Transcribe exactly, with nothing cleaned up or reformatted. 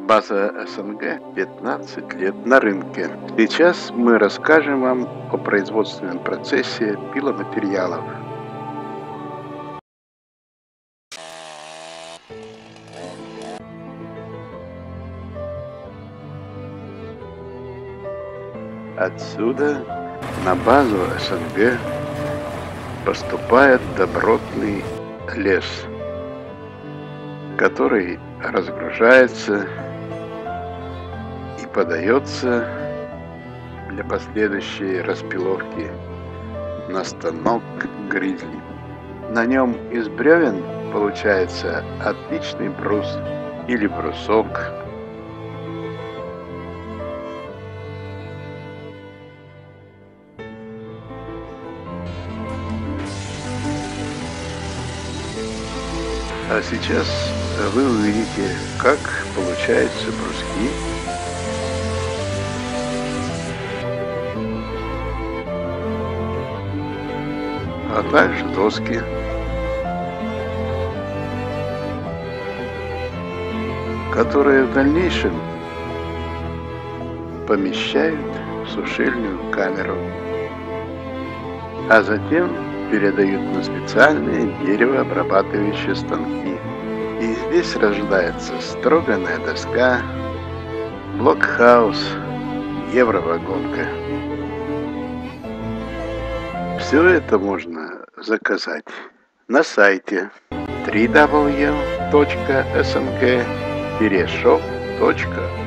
База СНГ пятнадцать лет на рынке. Сейчас мы расскажем вам о производственном процессе пиломатериалов. Отсюда на базу СНГ поступает добротный лес, который разгружается и подается для последующей распиловки на станок Гризли. На нем из бревен получается отличный брус или брусок. А сейчас вы увидите, как получаются бруски. А также доски, которые в дальнейшем помещают в сушильную камеру, а затем передают на специальные деревообрабатывающие станки. И здесь рождается строганная доска, блокхаус, евровагонка. Все это можно заказать на сайте дабл ю дабл ю дабл ю точка эс эн гэ шоп точка